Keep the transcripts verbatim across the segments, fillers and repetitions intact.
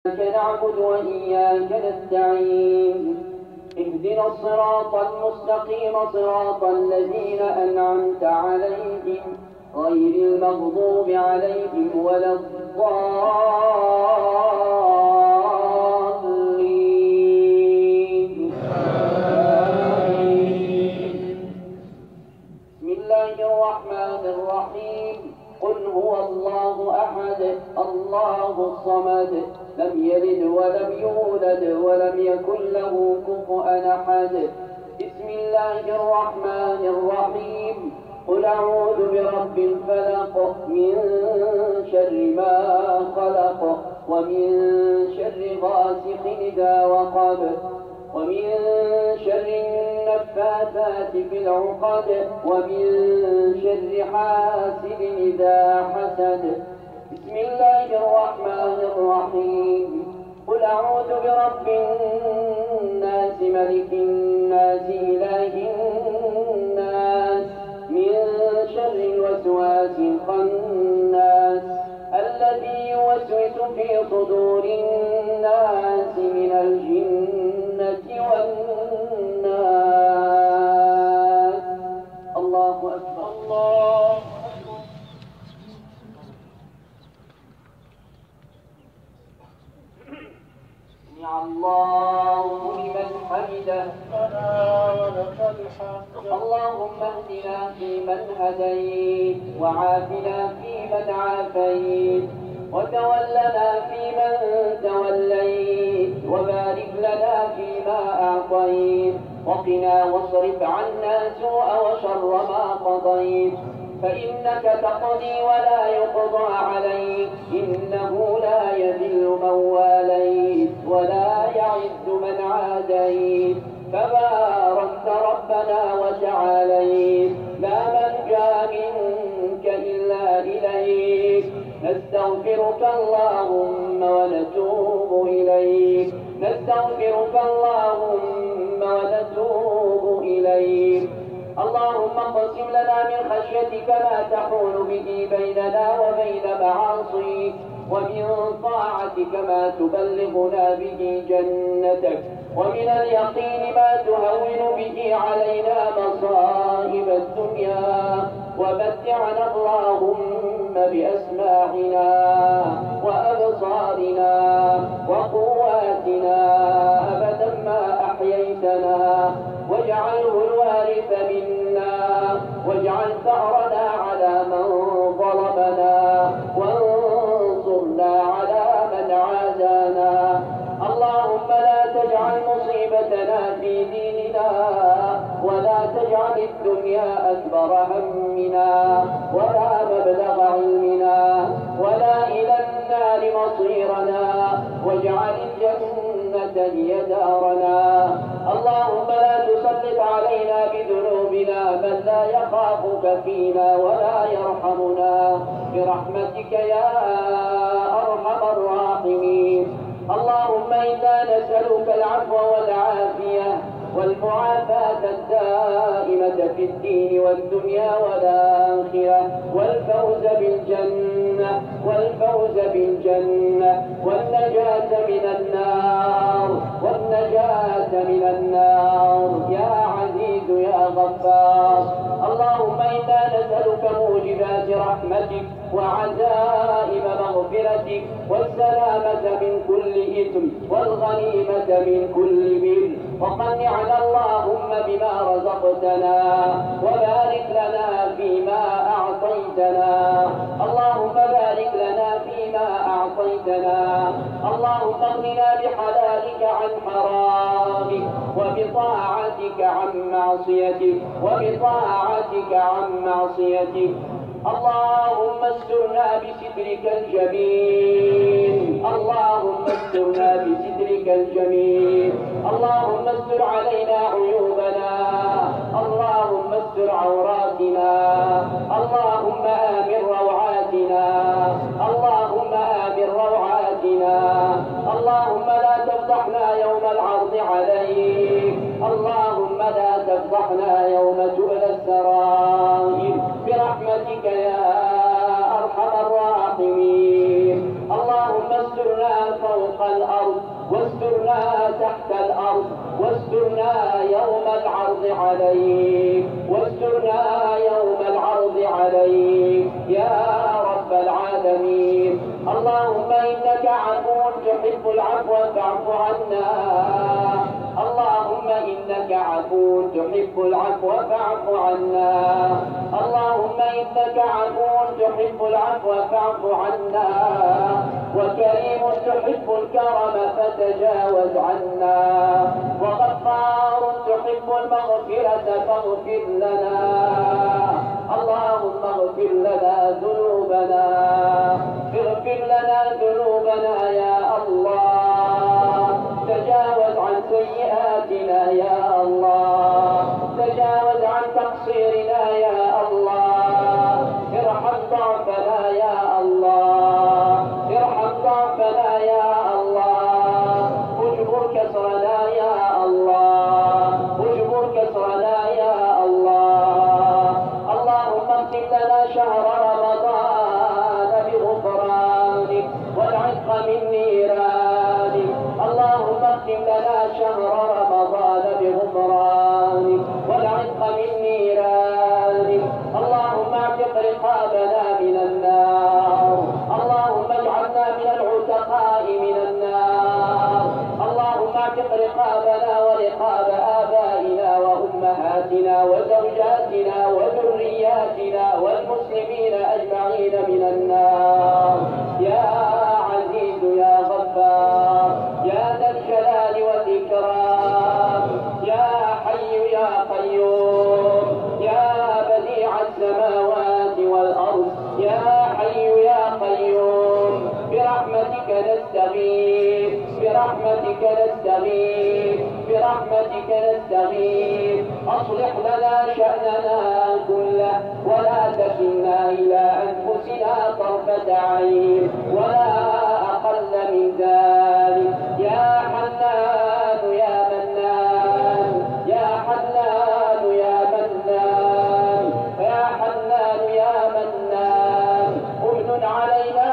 إياك نعبد وإياك نستعين اهدنا الصراط المستقيم صراط الذين أنعمت عليهم غير المغضوب عليهم ولا الضالين. بسم الله الرحمن الرحيم. قل هو الله أحد الله الصمد لم يلد ولم يولد ولم يكن له كفؤا أحد. بسم الله الرحمن الرحيم. قل أعوذ برب الفلق من شر ما خلق ومن شر غاسق إذا وقب ومن شر النفاثات في العقد ومن شر حاسد إذا حسد. بسم الله الرحمن الرحيم. قل أعوذ برب الناس ملك الناس إله الناس من شر الوسواس الخناس الذي يوسوس في صدور الناس من الجنة والناس. الله أكبر. الله سمع الله لمن حمده. اللهم اهدنا فيمن هديت وعافنا فيمن عافيت وتولنا فيمن توليت وبارك لنا فيما أعطيت وقنا واصرف عنا سوء وشر ما قضيت فإنك تقضي ولا يقضى عليك إنه لا يذل من واليت ولا يعز من عاديت تباركت ربنا وتعاليت لا ملجأ منك إلا إليك. نستغفرك اللهم ونتوب إليك نستغفرك اللهم ونتوب إليك. اللهم اقسم لنا من خشيتك ما تحول به بيننا وبين معاصيك ومن طاعتك ما تبلغنا به جنتك ومن اليقين ما تهون به علينا مصائب الدنيا ومتعنا اللهم بأسماعنا وأبصارنا وقواتنا أبدا ما أحييتنا واجعله الوارث منا واجعل ثأرنا على من ظلمنا وانصرنا على من عادانا. اللهم لا تجعل مصيبتنا في ديننا ولا تجعل الدنيا أكبر همنا ولا مبلغ علمنا ولا إلى النار مصيرنا واجعل الجنة هي دارنا. اللهم لا تسلط علينا بذنوبنا من لا يخافك فينا ولا يرحمنا برحمتك يا أرحم الراحمين. اللهم إنا نسألك العفو والعافية والمعافاة الدائمة في الدين والدنيا والآخرة والفوز بالجنة والفوز بالجنة والنجاة من النار والنجاة من النار يا عزيز يا غفار. اللهم إنا نسألك موجبات رحمتك وعزائم مغفرتك والسلامة من كل إثم والغنيمة من كل بر وقنعنا اللهم بما رزقتنا وبارك لنا فيما أعطيتنا. اللهم بارك لنا فيما أعطيتنا. اللهم اغننا بحلالك عن حرامك وبطاعتك عن معصيتك وبطاعتك عن معصيتك. اللهم استرنا بسترك الجميل اللهم استرنا بسترك الجميل. اللهم استر علينا عيوبنا اللهم استر عوراتنا. اللهم آمن روعاتنا اللهم آمن روعاتنا. اللهم لا تفضحنا يوم العرض عليك. اللهم لا تفضحنا يوم تبلى السرائر برحمتك يا أرحم الراحمين. اللهم واسترنا فوق الأرض واسترنا تحت الأرض واسترنا يوم العرض عليك واسترنا يوم العرض عليك يا رب العالمين. اللهم إنك عفو تحب العفو فاعف عنا. اللهم إنك عفو تحب العفو فاعف عنا. اللهم إنك عفو تحب العفو فاعف عنا وكريم تحب الكرم فتجاوز عنا وغفار تحب المغفرة فاغفر لنا. اللهم اغفر لنا ذنوبنا اغفر لنا ذنوبنا يا الله. تجاوز عن سيئاتنا يا الله. تجاوز عن تقصيرنا يا الله. ارحم ضعفنا يا الله. ارحم ضعفنا يا الله. اجبر كسرنا يا الله. اجبر كسرنا يا الله. اللهم اختم لنا شهر رمضان بغفرانك والعتق من نيرانك. اللهم اختم لنا شهر رمضان بغفرانك والعتق من نيرانك. اللهم اعتق رقابنا من النار. اللهم اجعلنا من العتقاء من النار. اللهم اعتق رقابنا ورقاب آبائنا وأمهاتنا وزوجاتنا وذرياتنا والمسلمين أجمعين من النار يا عزيز يا غفار يا ذا الجلال والإكرام يا حي يا قيوم يا بديع السماوات والأرض يا حي يا قيوم. برحمتك نستغيث برحمتك نستغيث برحمتك نستغيث. أصلح لنا شأننا كله ولا تكلنا إلى أنفسنا طرفة عين ولا أقل من ذلك. يا حنان يا منان يا حنان يا منان يا حنان يا منان. امن علينا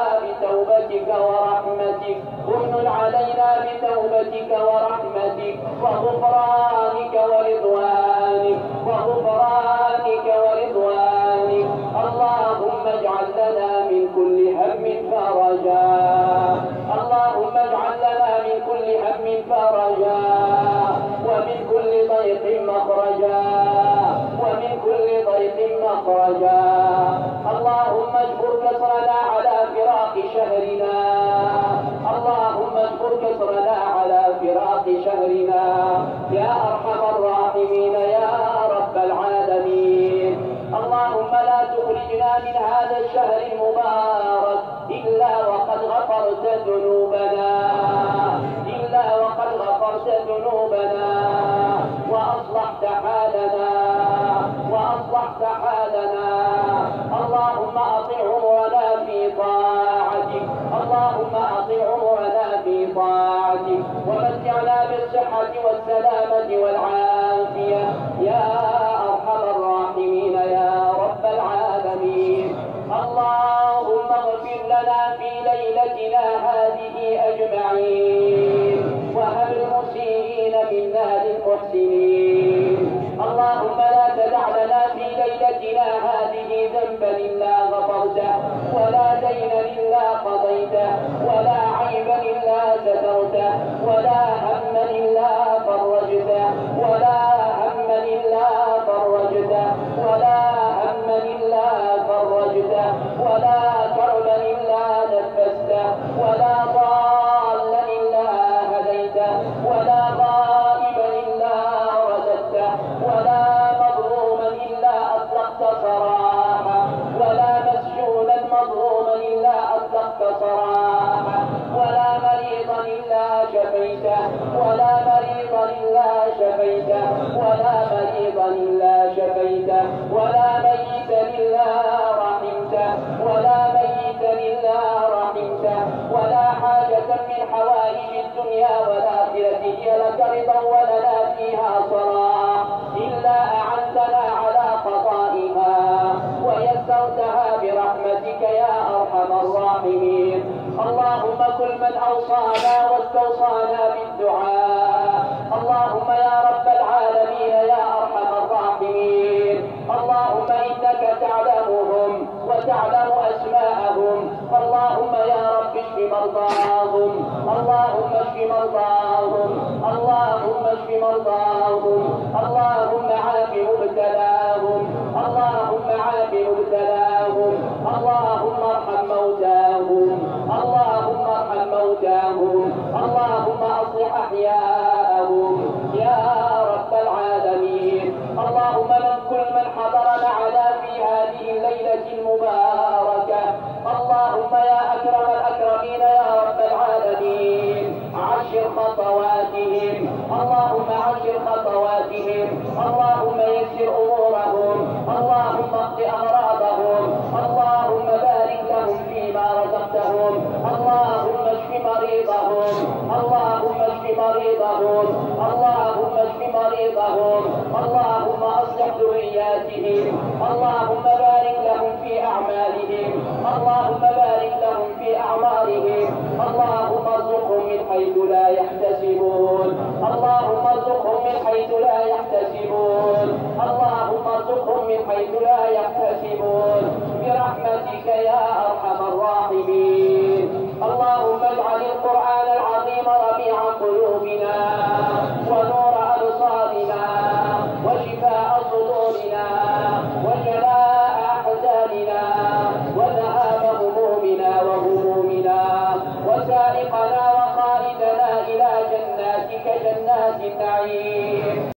بتوبتك ورحمتك امن علينا بتوبتك ورحمتك وغفرانك ورضوانك وغفرانك ورضوانك. اللهم اجعل لنا من كل هم فرجا. اللهم اجعل لنا من كل هم فرجا ومن كل ضيق مخرجا ومن كل ضيق مخرجا. اللهم اجبر كسرنا على فراق شهرنا. اللهم اجبر كسرنا على فراق شهرنا يا أرحم الراحمين يا رب العالمين. اللهم لا تخرجنا من هذا الشهر المبارك إلا وقد غفرت ذنوبنا إلا وقد غفرت ذنوبنا وأصلحت حالنا وأصلحت حالنا. اللهم أطع عمرنا في طاعتك. اللهم أطع عمرنا في طاعتك ومتعنا بالصحة والسلامة والعافية يا أرحم الراحمين يا رب العالمين. اللهم اغفر لنا في ليلتنا هذه أجمعين وهب المسيئين منا للمحسنين. اللهم لا تدع لنا في ليلتنا هذه ذنبا إلا غفرته ولا دينا إلا قضيته ولا عيبا إلا سترته ولا هما إلا فرجته ولا هما إلا فرجته ولا هما إلا فرجته ولا كربا إلا نفسته ولا ضالا إلا هديته ولا غائبا إلا رددته ولا مظلوما إلا أطلقت سراحه ولا مسجونا مظلوما إلا أطلقت سراحه ولا مريضا إلا شفيته ولا مريضا إلا شفيته ولا مريضا إلا شفيته ولا ميتا إلا رحمته ولا ميتا إلا رحمته ولا حاجة من حوائج الدنيا والآخرة هي لك رضا ولنا فيها صلاح إلا أعنتنا على قضائها ويسرتها برحمتك يا أرحم الراحمين. اللهم كل من أوصانا واستوصانا بالدعاء، اللهم يا رب العالمين يا أرحم الراحمين، اللهم إنك تعلمهم وتعلم أسماءهم، اللهم يا رب اشف مرضاهم، اللهم اشف مرضاهم، اللهم اشف مرضاهم، اللهم عاف مبتلاهم، اللهم عاف مبتلاهم، اللهم ارحم موتاهم، اللهم ارحم موتاهم، اللهم اصلح احياءهم يا رب العالمين. اللهم من كل من حضر معنا في هذه الليلة المباركة، اللهم يا أكرم الأكرمين يا رب العالمين عشر خطواتهم، اللهم عشر خطواتهم، اللهم يسر أمورهم، اللهم اقض أمراضهم، اللهم بارك لهم فيما رزقتهم، اللهم اشف مريضهم، اللهم اشف مريضهم، اللهم اشف مريضهم، اللهم أصلح ذرياتهم، اللهم بارك لهم في أعمالهم، اللهم بارك لهم في أعمارهم، اللهم ارزقهم من حيث لا يحتسبون، اللهم ارزقهم من حيث لا يحتسبون، اللهم ارزقهم من حيث لا يحتسبون،